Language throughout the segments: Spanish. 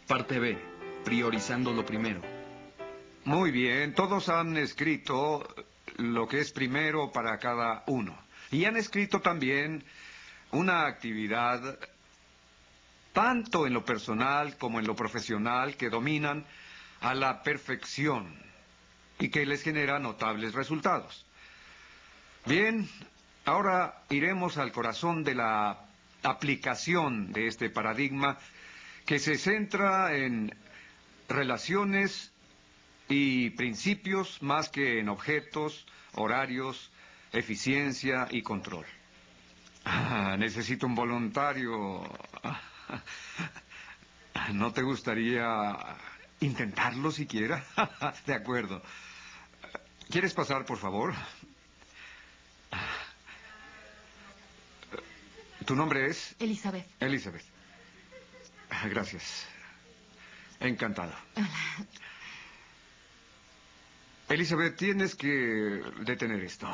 Parte B. Priorizando lo primero. Muy bien, todos han escrito lo que es primero para cada uno. Y han escrito también una actividad, tanto en lo personal como en lo profesional, que dominan a la perfección y que les genera notables resultados. Bien, ahora iremos al corazón de la aplicación de este paradigma que se centra en relaciones y principios más que en objetos, horarios, eficiencia y control. Necesito un voluntario. ¿No te gustaría intentarlo siquiera? De acuerdo. ¿Quieres pasar, por favor? ¿Tu nombre es? Elizabeth. Elizabeth. Gracias. Encantado. Hola. Elizabeth, tienes que detener esto.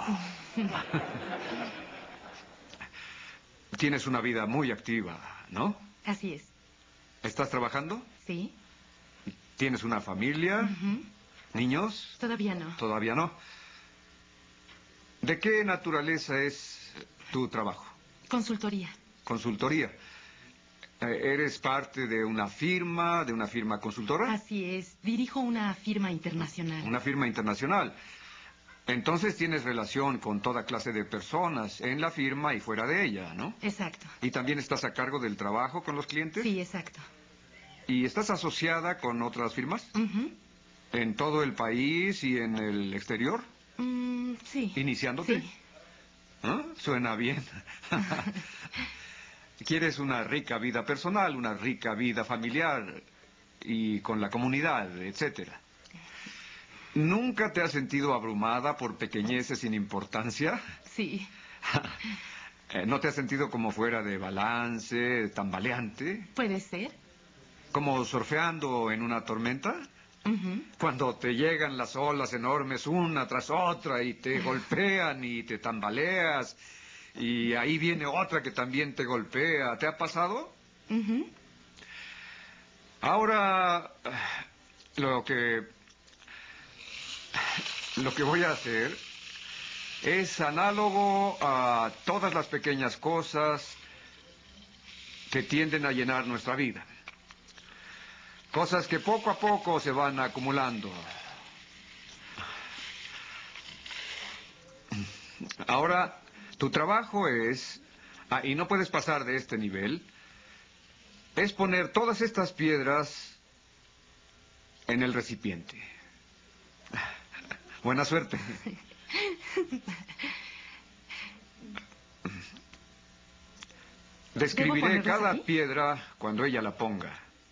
Tienes una vida muy activa, ¿no? Así es. ¿Estás trabajando? ¿Sí? ¿Tienes una familia? ¿Niños? Todavía no. Todavía no. ¿De qué naturaleza es tu trabajo? Consultoría. Consultoría. ¿Eres parte de una firma consultora? Así es. Dirijo una firma internacional. Una firma internacional. Entonces tienes relación con toda clase de personas en la firma y fuera de ella, ¿no? Exacto. ¿Y también estás a cargo del trabajo con los clientes? Sí, exacto. ¿Y estás asociada con otras firmas? ¿En todo el país y en el exterior? Sí. ¿Iniciándote? Sí. ¿Ah? Suena bien. Quieres una rica vida personal, una rica vida familiar y con la comunidad, etcétera. ¿Nunca te has sentido abrumada por pequeñeces sin importancia? Sí. ¿No te has sentido como fuera de balance, tambaleante? ¿Puede ser? ¿Como surfeando en una tormenta? Cuando te llegan las olas enormes una tras otra y te golpean y te tambaleas y ahí viene otra que también te golpea. ¿Te ha pasado? Ahora, lo que voy a hacer es análogo a todas las pequeñas cosas que tienden a llenar nuestra vida. Cosas que poco a poco se van acumulando. Ahora, tu trabajo es, y no puedes pasar de este nivel, es poner todas estas piedras en el recipiente. Buena suerte. Describiré cada aquí? piedra cuando ella la ponga.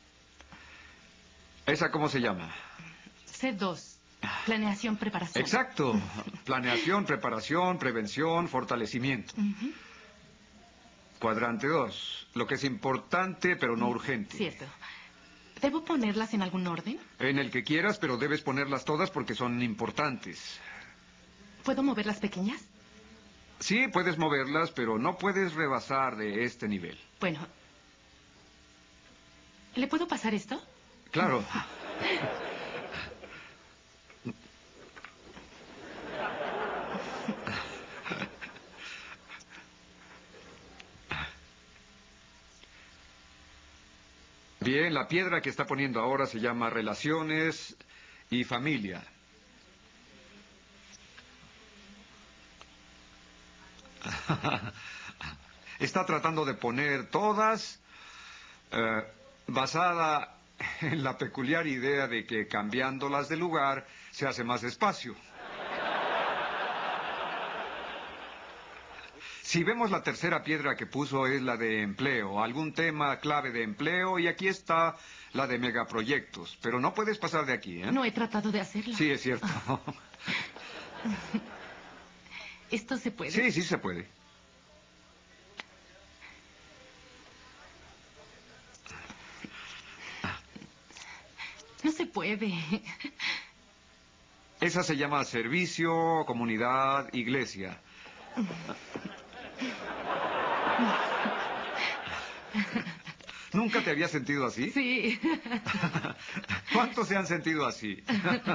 ¿Esa cómo se llama? C2. Planeación, preparación. Exacto. Planeación, preparación, prevención, fortalecimiento. Cuadrante 2. Lo que es importante, pero no urgente. Cierto. ¿Debo ponerlas en algún orden? En el que quieras, pero debes ponerlas todas porque son importantes. ¿Puedo mover las pequeñas? Sí, puedes moverlas, pero no puedes rebasar de este nivel. Bueno. ¿Le puedo pasar esto? Claro. Bien, la piedra que está poniendo ahora se llama relaciones y familia. Está tratando de poner todas basada en la peculiar idea de que cambiándolas de lugar se hace más espacio. Si vemos la tercera piedra que puso es la de empleo, algún tema clave de empleo, y aquí está la de megaproyectos, pero no puedes pasar de aquí, ¿eh? No he tratado de hacerlo. Sí, es cierto. ¿Esto se puede? Sí, sí se puede. No se puede. Esa se llama servicio, comunidad, iglesia. ¿Nunca te habías sentido así? Sí. ¿Cuántos se han sentido así?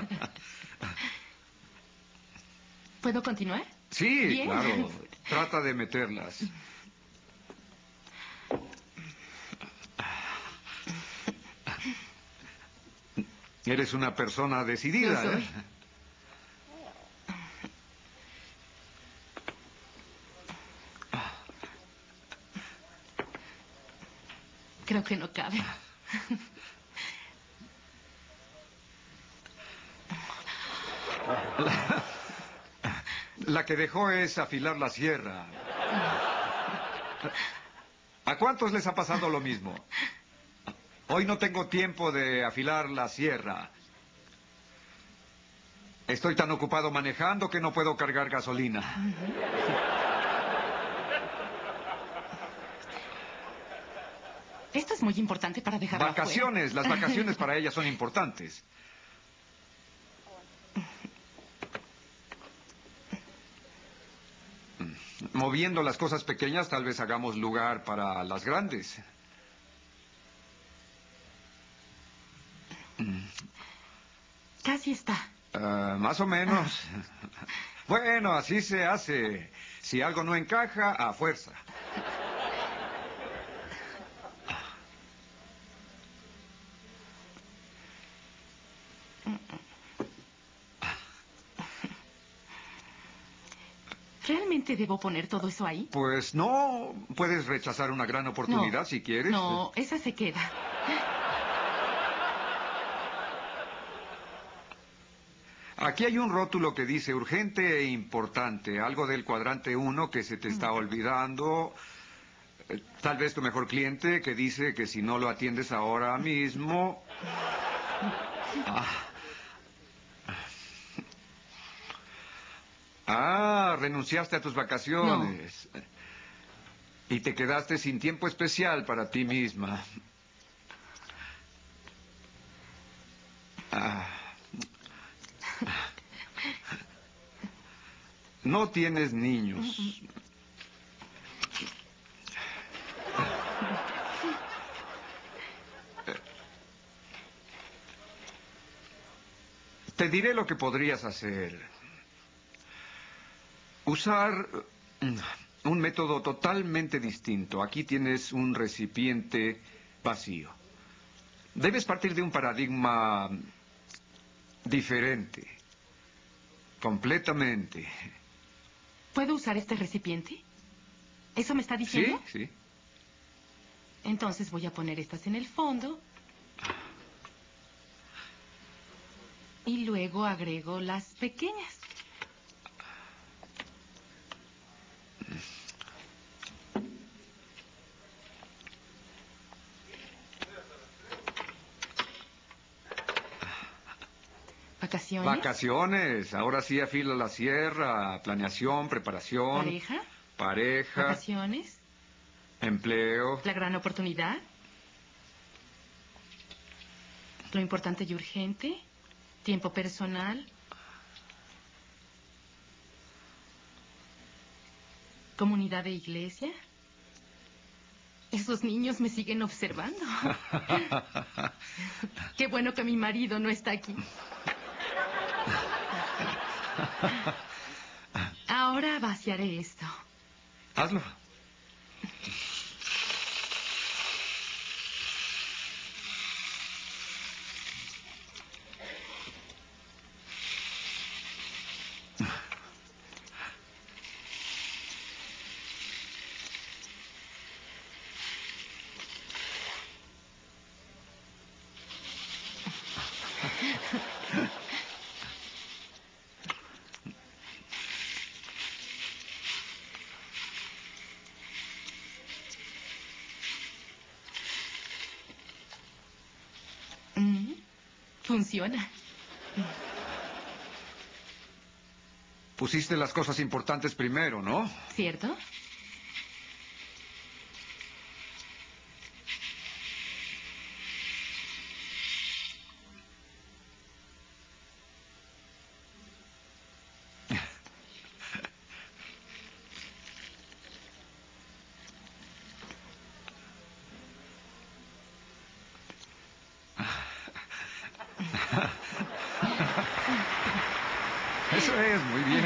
¿Puedo continuar? Sí, Bien. claro. Trata de meterlas. Eres una persona decidida, Lo soy. ¿eh? Creo que no cabe. La que dejó es afilar la sierra. ¿A cuántos les ha pasado lo mismo? Hoy no tengo tiempo de afilar la sierra. Estoy tan ocupado manejando que no puedo cargar gasolina. Esto es muy importante para dejarlo Vacaciones, afuera. las vacaciones para ella son importantes. Moviendo las cosas pequeñas, tal vez hagamos lugar para las grandes. Casi está. Más o menos. Bueno, así se hace. Si algo no encaja, a fuerza. ¿Realmente debo poner todo eso ahí? Pues no, puedes rechazar una gran oportunidad No. si quieres. No, esa se queda. Aquí hay un rótulo que dice urgente e importante, algo del cuadrante 1 que se te está olvidando. Tal vez tu mejor cliente que dice que si no lo atiendes ahora mismo... Renunciaste a tus vacaciones. Y te quedaste sin tiempo especial para ti misma. No tienes niños. Te diré lo que podrías hacer. Usar un método totalmente distinto. Aquí tienes un recipiente vacío. Debes partir de un paradigma diferente. Completamente. ¿Puedo usar este recipiente? ¿Eso me está diciendo? Sí, sí. Entonces voy a poner estas en el fondo. Y luego agrego las pequeñas. ¿Vacaciones? Vacaciones. Ahora sí afila la sierra. Planeación, preparación. ¿Pareja? Pareja. ¿Vacaciones? Empleo. ¿La gran oportunidad? ¿Lo importante y urgente? ¿Tiempo personal? ¿Comunidad de iglesia? Esos niños me siguen observando. Qué bueno que mi marido no está aquí. Ahora vaciaré esto. Hazlo. Funciona. Pusiste las cosas importantes primero, ¿no? ¿Cierto? Eso es, muy bien.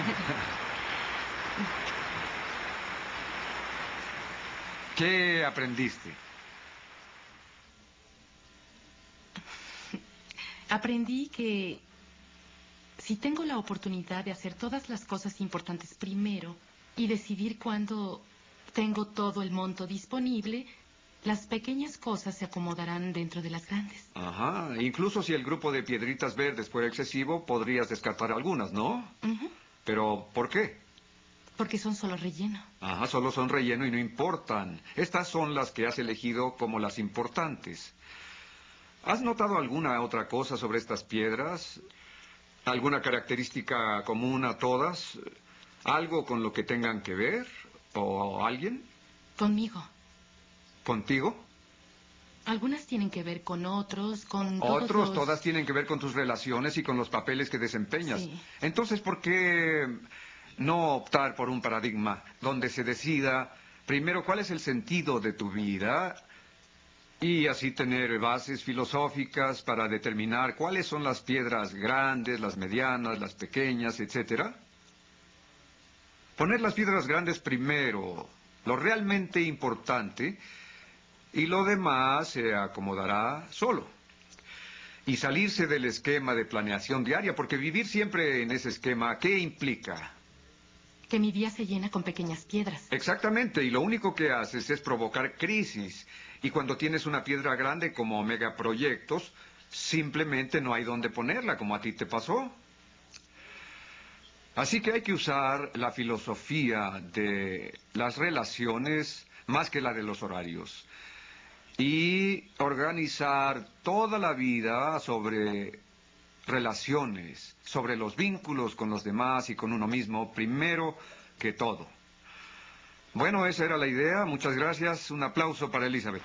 ¿Qué aprendiste? Aprendí que si tengo la oportunidad de hacer todas las cosas importantes primero y decidir cuándo tengo todo el monto disponible, las pequeñas cosas se acomodarán dentro de las grandes. Ajá, incluso si el grupo de piedritas verdes fuera excesivo, podrías descartar algunas, ¿no? Ujú. Pero, ¿por qué? Porque son solo relleno. Ajá, solo son relleno y no importan. Estas son las que has elegido como las importantes. ¿Has notado alguna otra cosa sobre estas piedras? ¿Alguna característica común a todas? ¿Algo con lo que tengan que ver? ¿O alguien? Conmigo. ¿Contigo? Algunas tienen que ver con otros, con Otros, todas tienen que ver con tus relaciones y con los papeles que desempeñas. Sí. Entonces, ¿por qué no optar por un paradigma donde se decida primero cuál es el sentido de tu vida y así tener bases filosóficas para determinar cuáles son las piedras grandes, las medianas, las pequeñas, etcétera? Poner las piedras grandes primero, lo realmente importante, y lo demás se acomodará solo. Y salirse del esquema de planeación diaria, porque vivir siempre en ese esquema, ¿qué implica? Que mi día se llena con pequeñas piedras. Exactamente, y lo único que haces es provocar crisis. Y cuando tienes una piedra grande como megaproyectos, simplemente no hay dónde ponerla, como a ti te pasó. Así que hay que usar la filosofía de las relaciones más que la de los horarios. Y organizar toda la vida sobre relaciones, sobre los vínculos con los demás y con uno mismo, primero que todo. Bueno, esa era la idea. Muchas gracias. Un aplauso para Elizabeth.